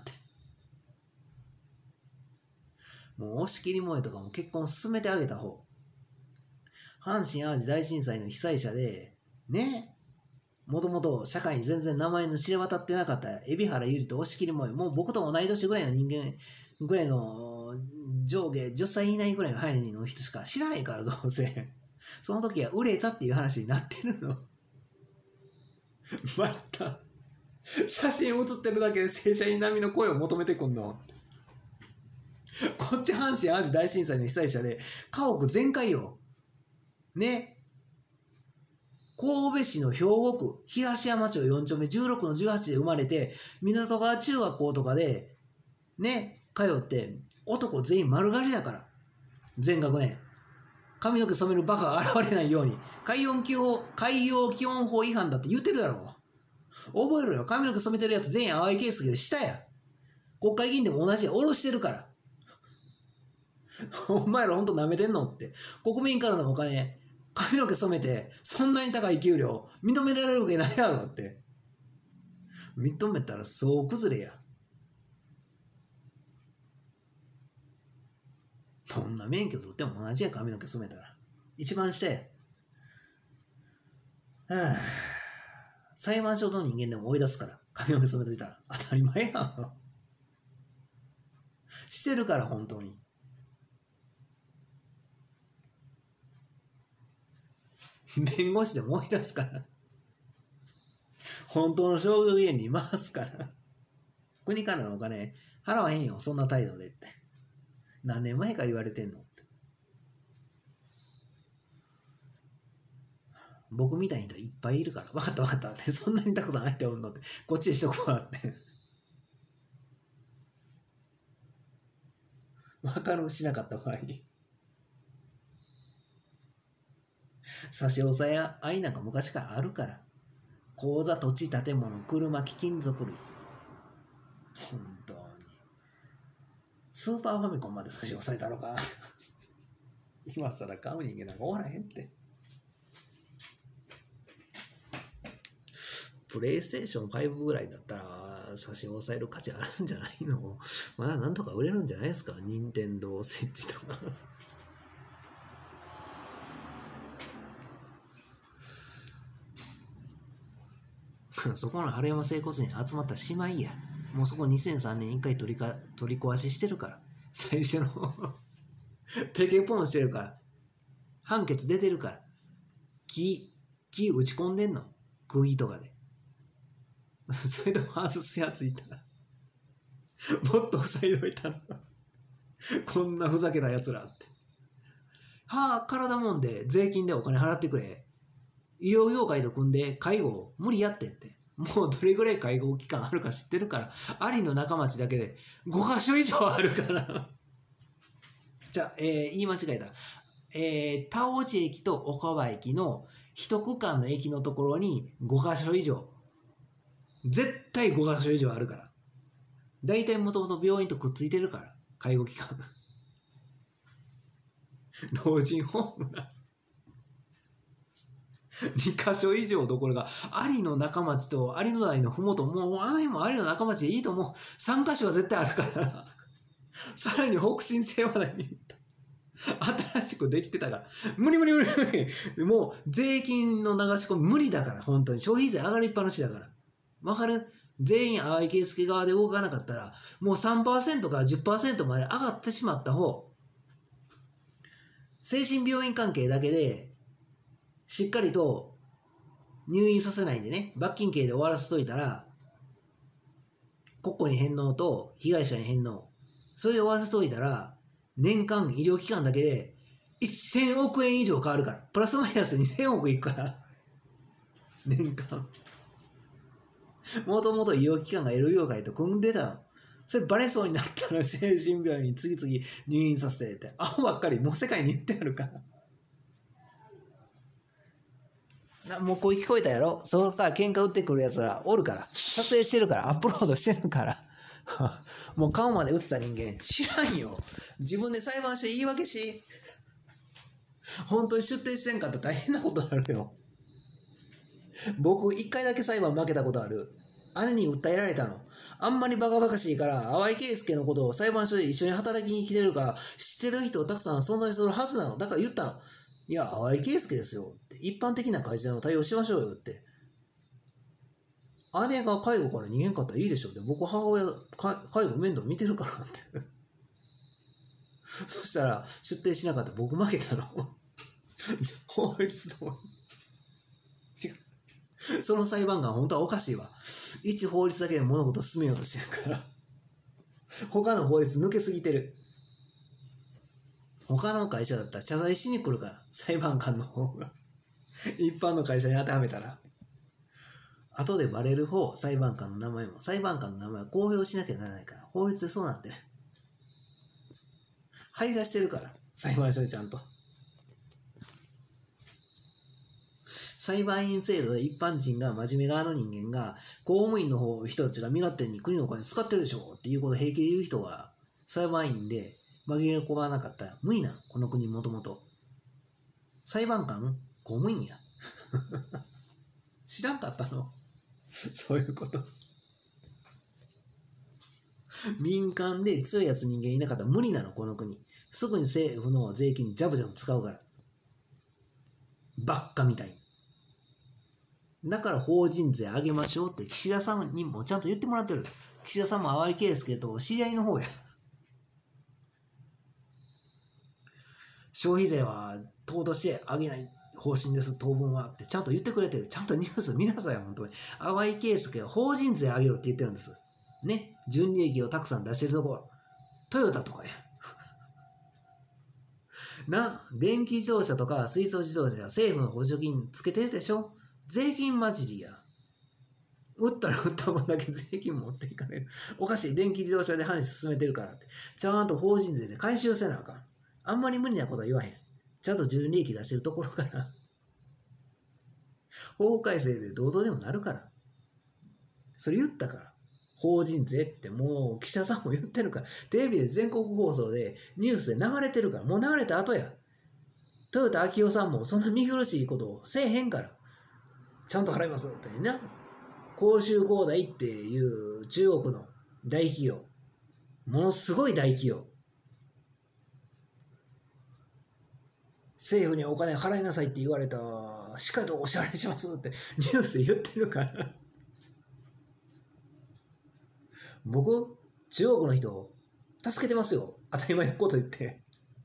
もう押し切り萌えとかも結婚進めてあげた方。阪神・淡路大震災の被災者で、ね、もともと社会に全然名前の知れ渡ってなかった海老原ゆりと押し切り萌え、もう僕と同い年ぐらいの人間ぐらいの上下10歳以内ぐらいの範囲の人しか知らないから、どうせ。その時は売れたっていう話になってるの。また、写真写ってるだけで正社員並みの声を求めてくんの。こっち阪神・淡路大震災の被災者で家屋全壊よ。ね。神戸市の兵庫区東山町4丁目16の18で生まれて、港川中学校とかでね、通って男全員丸刈りだから。全学年。髪の毛染めるバカが現れないように。海洋基本法違反だって言ってるだろう。覚えろよ。髪の毛染めてるやつ全員淡井圭介より下や。国会議員でも同じや。下ろしてるから。お前らほんと舐めてんのって。国民からのお金、髪の毛染めて、そんなに高い給料、認められるわけないやろって。認めたら総崩れや。どんな免許取っても同じや、髪の毛染めたら。一番下や。 はあ、裁判所の人間でも追い出すから、髪の毛染めといたら。当たり前やん。してるから、本当に。弁護士でも追い出すから。本当の商業園に回すから。国からのお金払わへんよ、そんな態度でって。何年前から言われてんのって。僕みたいな人いっぱいいるから。分かった分かったって。そんなにたくさん相手おるのって。こっちでしとくわって。分かるしなかった場合に。差し押さえ合いなんか昔からあるから。口座、土地、建物、車、貴金属類。本当に。スーパーファミコンまで差し押さえたのか。今更買う人間なんかおらへんって。プレイステーション5ぐらいだったら差し押さえる価値あるんじゃないの？まだなんとか売れるんじゃないですか？任天堂設置とか。そこの春山整骨院に集まった姉妹や。もうそこ2003年に1回取り壊ししてるから。最初のペケポンしてるから。判決出てるから。木打ち込んでんの。釘とかで。それでも外すやついたら。もっと塞いどいたの。こんなふざけたやつらって。はあ、体もんで税金でお金払ってくれ。医療業界と組んで介護無理やってって。もうどれぐらい介護期間あるか知ってるから。有野中町だけで5カ所以上あるから。じゃあ、言い間違えた。田尾路駅と岡場駅の一区間の駅のところに5カ所以上。絶対5カ所以上あるから。大体もともと病院とくっついてるから。介護機関。老人ホームな。2カ所以上どころか、有野中町と有野台のふもと、もうあの辺も有野中町でいいと思う。3カ所は絶対あるから。さらに北進西和台に行った。新しくできてたから。無理。もう税金の流し込み無理だから、本当に。消費税上がりっぱなしだから。わかる？全員淡井圭介側で動かなかったら、もう 3% から 10% まで上がってしまった方。精神病院関係だけで、しっかりと入院させないでね、罰金刑で終わらせといたら、国庫に返納と被害者に返納。それで終わらせといたら、年間医療機関だけで1000億円以上変わるから。プラスマイナス2000億いくから。年間。もともと医療機関が医療業界と組んでたの。それバレそうになったら精神病院に次々入院させてって。アホばっかりもう世界に言ってあるから。もう声聞こえたやろ？そこから喧嘩売ってくるやつらおるから。撮影してるから、アップロードしてるから。もう顔まで打ってた人間知らんよ。自分で裁判所言い訳し。本当に出廷してんかったら大変なことになるよ。僕1回だけ裁判負けたことある。姉に訴えられたの。あんまりバカバカしいから淡井圭介のことを裁判所で一緒に働きに来てるから知ってる人たくさん存在するはずなの。だから言ったの。いや、淡井圭介ですよって。一般的な会社の対応しましょうよって。姉が介護から逃げんかったらいいでしょって。僕母親介護面倒見てるからって。そしたら出廷しなかったら僕負けたの。法律と違う。その裁判官本当はおかしいわ。一法律だけで物事を進めようとしてるから。他の法律抜けすぎてる。他の会社だったら謝罪しに来るから。裁判官の方が。一般の会社に当てはめたら。後でバレる方、裁判官の名前も。裁判官の名前は公表しなきゃならないから。法律でそうなってる。張り出してるから。裁判所にちゃんと。裁判員制度で一般人が真面目側の人間が公務員の人たちが身勝手に国のお金使ってるでしょっていうことを平気で言う人が裁判員で紛れ込まなかったら無理なの。この国もともと。裁判官公務員や。知らんかったの？そういうこと。民間で強いやつ人間いなかったら無理なの、この国。すぐに政府の税金ジャブジャブ使うから。ばっかみたいに。 だから法人税上げましょうって岸田さんにもちゃんと言ってもらってる。岸田さんも淡井圭介と知り合いの方や。消費税は党として上げない方針です、当分はってちゃんと言ってくれてる。ちゃんとニュース見なさい、本当に。淡井圭介は法人税上げろって言ってるんです。ね。純利益をたくさん出してるところ。トヨタとかや。電気自動車とか水素自動車や政府の補助金つけてるでしょ。税金混じりや。売ったら売った分だけ税金持っていかれる。おかしい。電気自動車で話進めてるからって。ちゃんと法人税で回収せなあかん。あんまり無理なことは言わへん。ちゃんと純利益出してるところから。法改正でどうとでもなるから。それ言ったから。法人税ってもう記者さんも言ってるから。テレビで全国放送でニュースで流れてるから。もう流れた後や。豊田章男さんもそんな見苦しいことをせえへんから。ちゃんと払いますってな。甲州工大っていう中国の大企業。ものすごい大企業。政府にお金払いなさいって言われた、しっかりとお支払いしますってニュースで言ってるから。僕、中国の人、助けてますよ。当たり前のこと言って。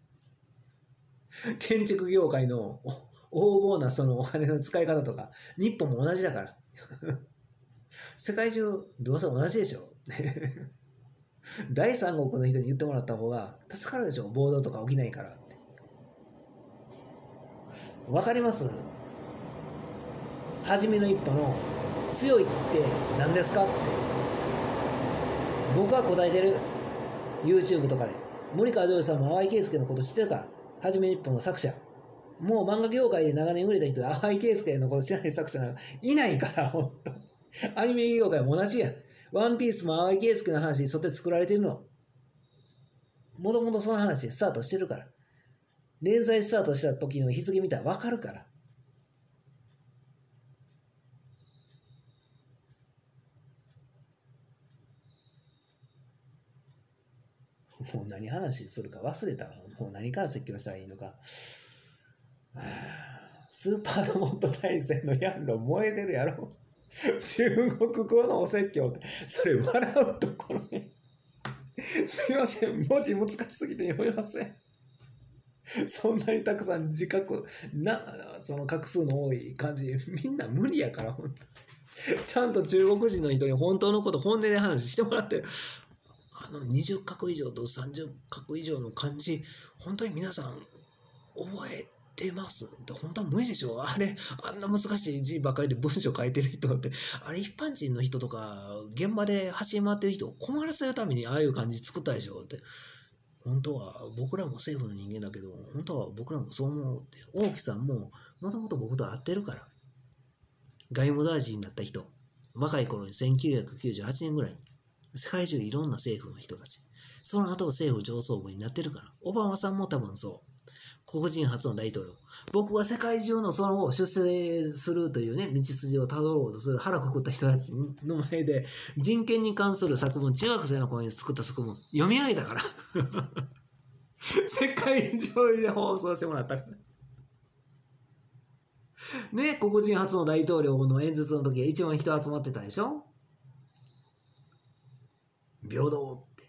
建築業界の横暴なそのお金の使い方とか、日本も同じだから。世界中、どうせ同じでしょ。第三国の人に言ってもらった方が助かるでしょ。暴動とか起きないから。わかります？初めの一歩の強いって何ですかって僕は答えてる。 YouTube とかで森川ジョージさんも淡井圭介のこと知ってるか？初めの一歩の作者。もう漫画業界で長年売れた人で淡井圭介のこと知らない作者なんかいないから。ほんとアニメ業界も同じや。ワンピースも淡井圭介の話に沿って作られてるの。もともとその話でスタートしてるから。連載スタートした時の日付見たら分かるから。もう何話するか忘れたわ。もう何から説教したらいいのか。スーパーロボット大戦のヤンロ燃えてるやろ。中国語のお説教って、それ笑うところね。すいません、文字難しすぎて読めません。そんなにたくさんその画数の多い感じ、みんな無理やから、ほんと。ちゃんと中国人の人に本当のこと本音で話してもらってる。20画以上と30画以上の漢字、本当に皆さん覚えてます？本当は無理でしょ。あれ、あんな難しい字ばっかりで文章書いてる人って、あれ一般人の人とか、現場で走り回ってる人を困らせるためにああいう漢字作ったでしょって。本当は僕らも政府の人間だけど、本当は僕らもそう思うって。大木さんももともと僕と会ってるから。外務大臣だった人。若い頃に1998年ぐらいに。世界中いろんな政府の人たち。その後政府上層部になってるから。オバマさんも多分そう。黒人初の大統領。僕は世界中のその後出世するというね、道筋をたどろうとする腹くくった人たちの前で、人権に関する作文、中学生の頃に作った作文、読み上げたから。世界中で放送してもらったから。ね、黒人初の大統領の演説の時は一番人集まってたでしょ？平等って。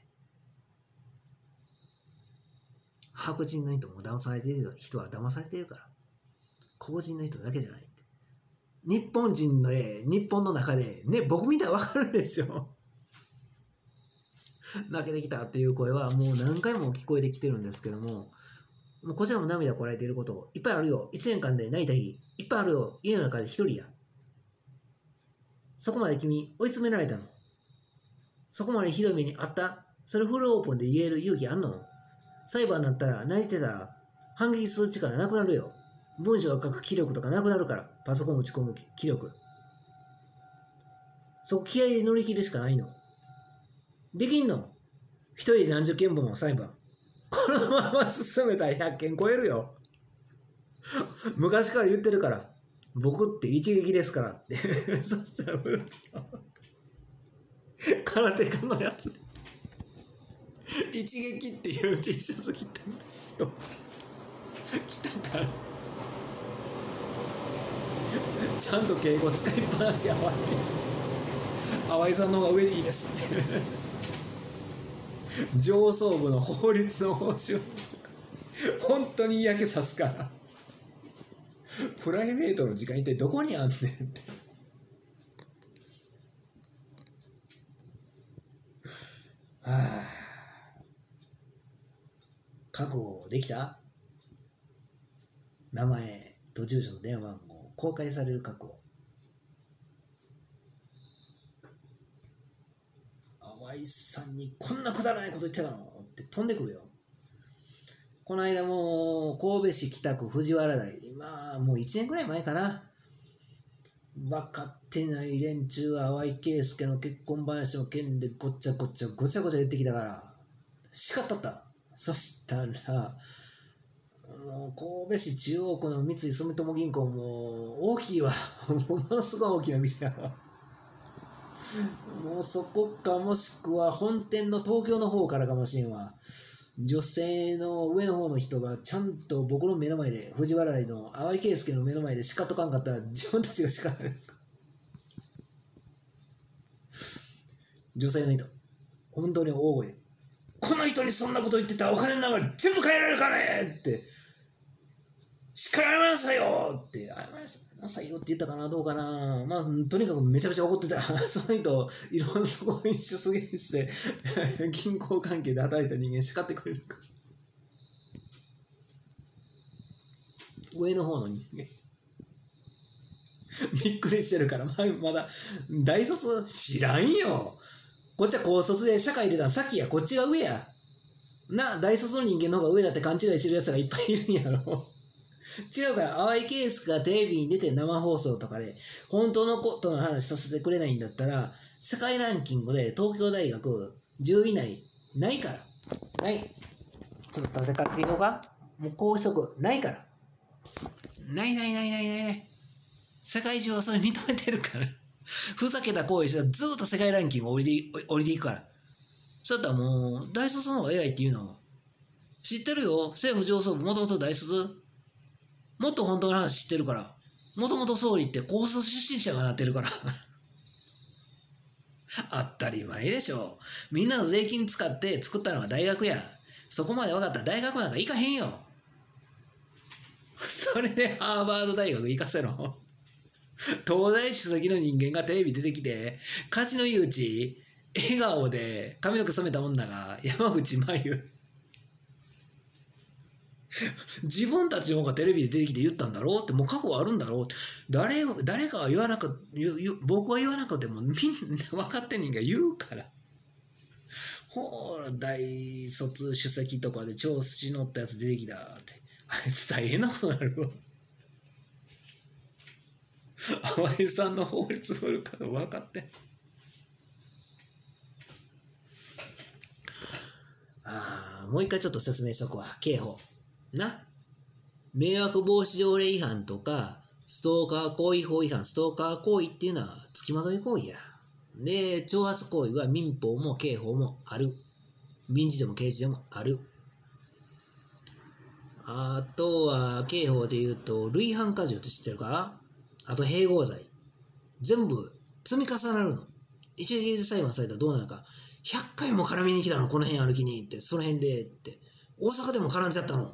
白人の人も騙されている人は騙されているから。黒人の人だけじゃないって。日本人の日本の中で、ね、僕みたいにわかるでしょ。泣けてきたっていう声はもう何回も聞こえてきてるんですけども、もうこちらも涙こらえていることいっぱいあるよ。1年間で泣いた日、いっぱいあるよ。家の中で一人や。そこまで君追い詰められたの？そこまでひどい目にあった？それフルオープンで言える勇気あんの？裁判になったら泣いてたら反撃する力なくなるよ。文章を書く気力とかなくなるから。パソコン打ち込む気力。そこ気合で乗り切るしかないの。できんの？一人で何十件もの裁判。このまま進めたら100件超えるよ。昔から言ってるから。僕って一撃ですからって。そしたら空手家のやつで。一撃っていう T シャツ着た人来たから。ちちゃんと敬語使いっぱなし。淡井さんの方が上でいいですって上層部の法律の方針本当に嫌気さすから。プライベートの時間一体どこにあんねんって。はあ、確保できた？名前と住所と電話番号公開される確保。淡井さんにこんなくだらないこと言ってたのって飛んでくるよ。この間も神戸市北区藤原台、もう1年くらい前かな。分かってない連中は淡井圭介の結婚話の件でごちゃごちゃ言ってきたから叱ったった。そしたらもう神戸市中央区の三井住友銀行も大きいわものすごい大きなビルやわ。もうそこか、もしくは本店の東京の方からかもしれんわ。女性の上の方の人がちゃんと僕の目の前で、藤原台の淡井圭介の目の前で叱っとかんかったら自分たちが叱られる。女性の人本当に大声で、この人にそんなこと言ってたらお金の流れ全部変えられるかねってしっかり謝りなさいよって、謝りなさいよって言ったかな、どうかな。とにかくめちゃくちゃ怒ってた。その人いろんなところに出現して銀行関係で働いた人間叱ってくれるか。上の方の人間びっくりしてるから、まだ大卒知らんよ。こっちは高卒で社会出たら先や、こっちが上やな。大卒の人間の方が上だって勘違いしてるやつがいっぱいいるんやろ。違うから、淡井圭介がテレビに出て生放送とかで本当のことの話させてくれないんだったら、世界ランキングで東京大学10位以内ないから。ない。ちょっと戦っていこうか。もうこうしとく。ないから。ない。世界中はそれ認めてるから。ふざけた行為したらずーっと世界ランキング降りていくから。そうだったらもう大卒の方が偉いっていうの知ってるよ。政府上層部もともと大卒。もっと本当の話知ってるから。もともと総理って高卒出身者がなってるから当たり前でしょ。みんなの税金使って作ったのが大学や。そこまで分かったら大学なんか行かへんよ。それでハーバード大学行かせろ。東大主席の人間がテレビ出てきて、カジノ誘致笑顔で髪の毛染めた女が山口真由自分たちの方がテレビで出てきて言ったんだろうって、もう過去はあるんだろうって。誰かは言わなく僕は言わなくてもみんな分かってん人が言うから。ほら大卒首席とかで調子乗ったやつ出てきたって、あいつ大変なことになるわ。淡井さんの法律振るかと分かって。もう一回ちょっと説明しとくわ。刑法な。迷惑防止条例違反とかストーカー行為法違反。ストーカー行為っていうのは付きまとい行為や。で、挑発行為は民法も刑法もある。民事でも刑事でもある。あとは刑法で言うと累犯過重って知ってるか？あと併合罪。全部積み重なるの。一撃で裁判されたらどうなるか。100回も絡みに来たの、この辺歩きにって、その辺でって。大阪でも絡んじゃったの。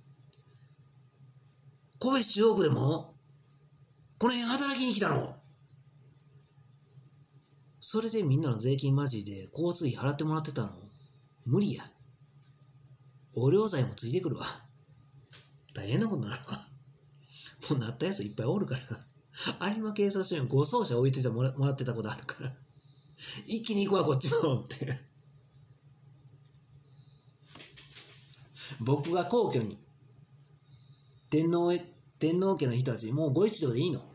神戸市中央区でもこの辺働きに来たの。それでみんなの税金マジで交通費払ってもらってたの。無理や。横領罪もついてくるわ。大変なことになるわ。もうなったやついっぱいおるから。有馬警察署に護送車置いててもらってたことあるから。一気に行くわ、こっちもって僕が皇居に天皇家の人たちもうご一同でいいの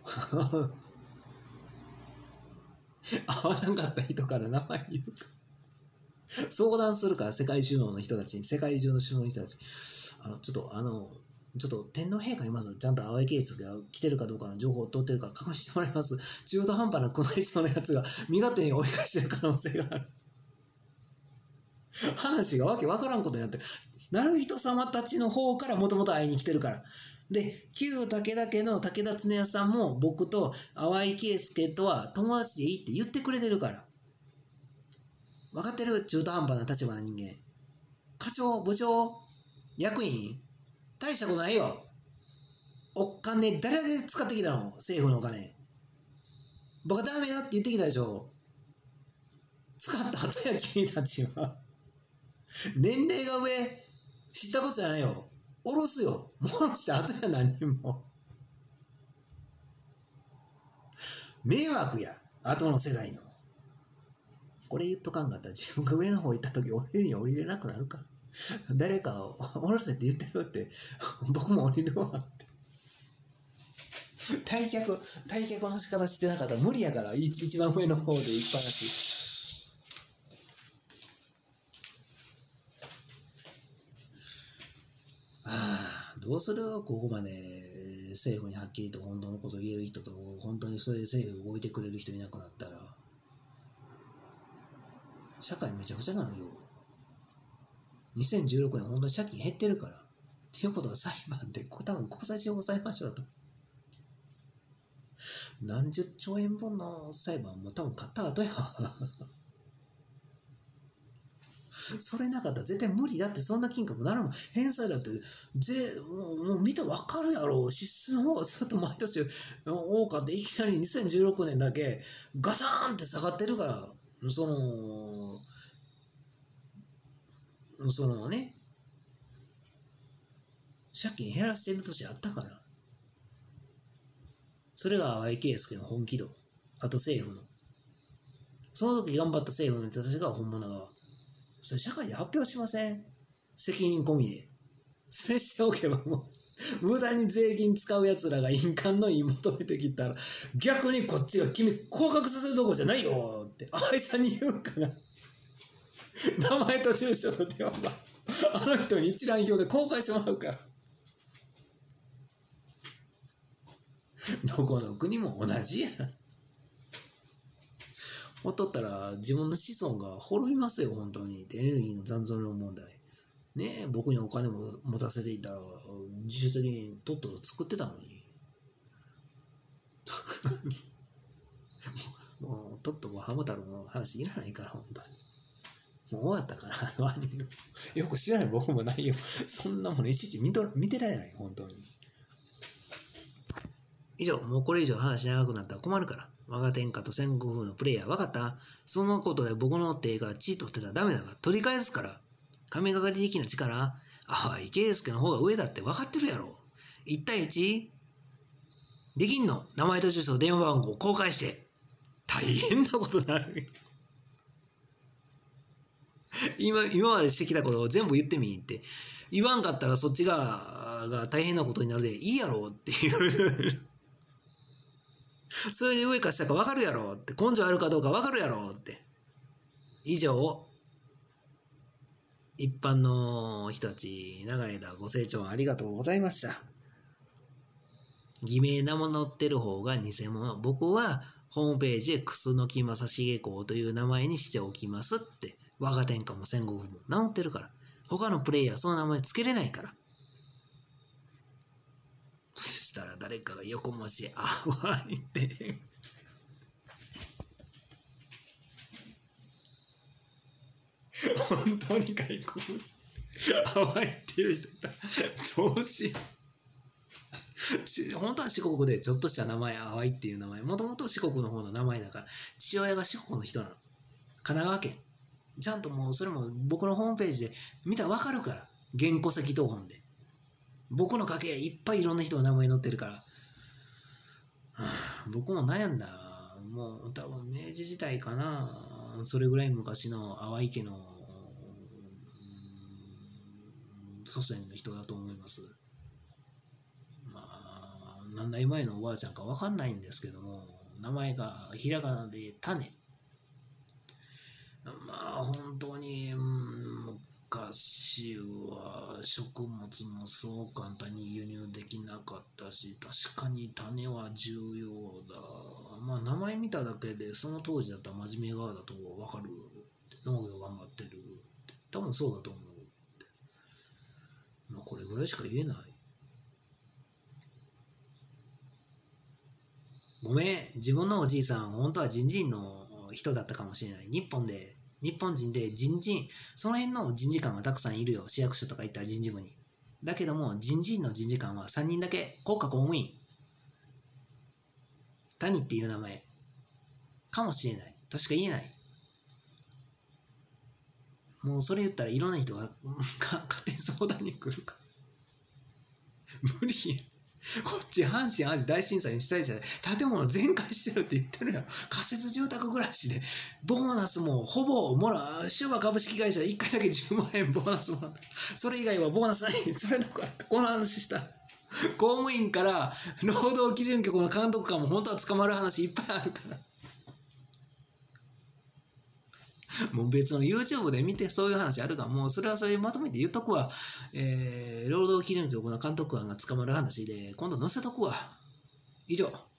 会わなかった人から名前言うか相談するから、世界首脳の人たちに、世界中の首脳の人たち、ちょっと天皇陛下にまずちゃんと淡井圭介が来てるかどうかの情報を取ってるか確認してもらいます。中途半端な宮内庁のやつが身勝手に折り返してる可能性がある。話がわけわからんことになって、成人様たちの方からもともと会いに来てるから、 で、旧武田家の武田恒康さんも僕と淡井圭介とは友達でいいって言ってくれてるから。分かってる？中途半端な立場の人間。課長、部長、役員、大したことないよ。お金誰だけ使ってきたの？政府のお金。僕はダメだって言ってきたでしょ。使った後や君たちは。年齢が上、知ったことじゃないよ。おろすよ。もろした後や何人も。迷惑や。後の世代の。これ言っとかんかったら自分が上の方行った時俺に降りれなくなるから。誰か降ろせって言ってるって僕も降りるわって。退却の仕方してなかったら無理やから。一番上の方で行っぱなし。どうする？ここまで政府にはっきりと本当のことを言える人と、本当にそれで政府動いてくれる人いなくなったら社会めちゃくちゃなるよ。2016年本当に借金減ってるから。っていうことは裁判で多分国際司法裁判所だと何十兆円分の裁判も多分勝った後やそれなかったら絶対無理だって。そんな金額ならも返済だってもう見てわかるやろ。支出の方がずっと毎年多かっていきなり2016年だけガターンって下がってるから。そのね、借金減らしてる年あったから。それが淡井圭介の本気度。あと政府の。その時頑張った政府の人たちが本物側。それ社会で発表しません？責任込みで。それしておけばもう、無駄に税金使う奴らが印鑑の意求めてきたら、逆にこっちが君降格させるとこじゃないよって、淡井さんに言うから。名前と住所と電話番号、あの人に一覧表で公開してもらうから。どこの国も同じや。ほっとったら自分の子孫が滅びますよ、本当に。エネルギーの残存量問題。ねえ、僕にお金も持たせていたら、自主的にとっとと作ってたのに。もう、とっとこハム太郎の話いらないから、本当に。もう終わったから、アニメよく知らない僕もないよ。そんなものいちいち見てられない、本当に。以上、もうこれ以上話長くなったら困るから。我が天下と戦国風のプレイヤー分かった？そのことで僕の手が血取ってたらダメだから取り返すから。神がかり的な力、淡井圭介の方が上だって分かってるやろ。1対 1？ できんの？名前と住所、電話番号公開して。大変なことになる。今までしてきたことを全部言ってみって。言わんかったらそっちが大変なことになるでいいやろっていう。それで上か下か分かるやろって。根性あるかどうか分かるやろって。以上、一般の人たち、長い間ご清聴ありがとうございました。偽名名乗ってる方が偽物。僕はホームページで楠木正成公という名前にしておきますって。我が天下も戦国も名乗ってるから。他のプレイヤーその名前つけれないから。そしたら誰かが横文字で淡いって本当に外国人淡いっていう人いたらどうしよう。本当は四国でちょっとした名前淡いっていう名前、もともと四国の方の名前だから。父親が四国の人なの。神奈川県。ちゃんともうそれも僕のホームページで見たら分かるから。原戸籍謄本で僕の家系いっぱいいろんな人の名前載ってるから、僕も悩んだ。もう多分明治時代かな。それぐらい昔の淡井家の祖先の人だと思います。まあ何代前のおばあちゃんか分かんないんですけども、名前がひらがなで種。まあ本当に昔は食物もそう簡単に輸入できなかったし、確かに種は重要だ。まあ名前見ただけでその当時だったら真面目側だと分かる。農業頑張ってるって多分そうだと思うって。まあこれぐらいしか言えない。 ごめん、自分のおじいさん本当は人事院の人だったかもしれない。日本人でその辺の人事官はたくさんいるよ。市役所とか行ったら人事部に。だけども人事院の人事官は3人だけ。国家公務員、谷っていう名前かもしれないとしか言えない。もうそれ言ったらいろんな人が勝手に相談に来るから無理や。こっち阪神・淡路大震災にしたいじゃない。建物全壊してるって言ってるやろ。仮設住宅暮らしでボーナスもほぼ昭和株式会社1回だけ10万円ボーナスもらった。それ以外はボーナスない。それだからこの話した。公務員から労働基準局の監督官も本当は捕まる話いっぱいあるからもう別の YouTube で見て、そういう話あるから、もうそれはそれまとめて言っとくわ。労働基準局の監督官が捕まる話で今度載せとくわ。以上。